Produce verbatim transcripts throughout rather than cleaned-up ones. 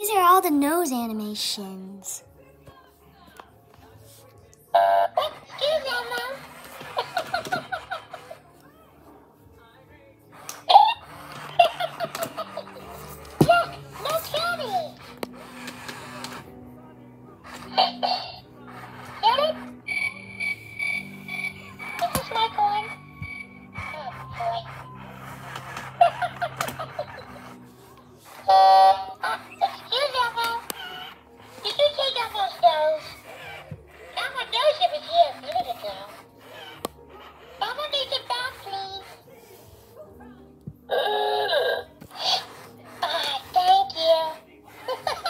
These are all the nose animations. Excuse Elmo. Look, no kitty. Get it? Is this my coin? Oh, boy. uh, excuse Elmo. Did you take Elmo's nose? Elmo knows it was here a minute ago. Elmo needs it back, please. Ah, thank you.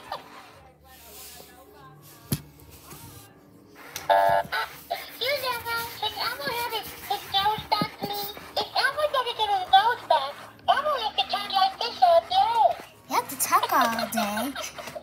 uh, excuse Elmo. Can Elmo have his, his nose back, please? If Elmo doesn't get his nose back, Elmo has to talk like this all day. You have to talk all day.